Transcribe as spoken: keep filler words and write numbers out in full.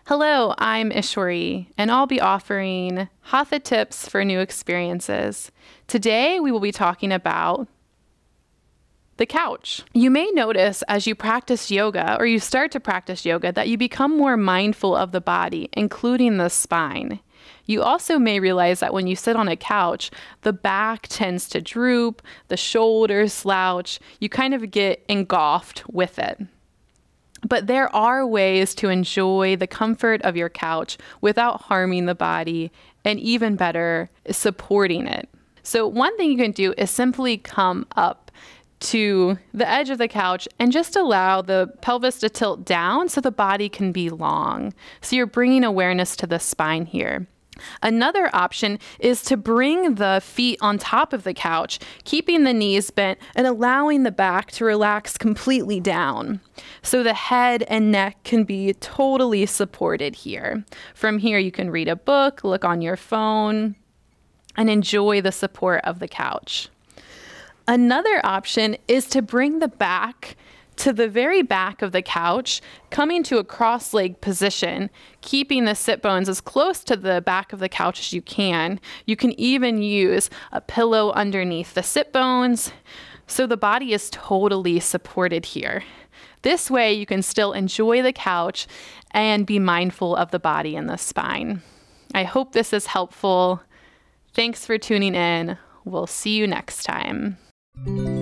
Hello, I'm Ishwari, and I'll be offering Hatha tips for new experiences. Today, we will be talking about the couch. You may notice as you practice yoga, or you start to practice yoga, that you become more mindful of the body, including the spine. You also may realize that when you sit on a couch, the back tends to droop, the shoulders slouch, you kind of get engulfed with it. But there are ways to enjoy the comfort of your couch without harming the body, and even better, supporting it. So one thing you can do is simply come up to the edge of the couch and just allow the pelvis to tilt down so the body can be long. So you're bringing awareness to the spine here. Another option is to bring the feet on top of the couch, keeping the knees bent and allowing the back to relax completely down. So the head and neck can be totally supported here. From here, you can read a book, look on your phone, and enjoy the support of the couch. Another option is to bring the back to the very back of the couch, coming to a cross-leg position, keeping the sit bones as close to the back of the couch as you can. You can even use a pillow underneath the sit bones, so the body is totally supported here. This way, you can still enjoy the couch and be mindful of the body and the spine. I hope this is helpful. Thanks for tuning in. We'll see you next time.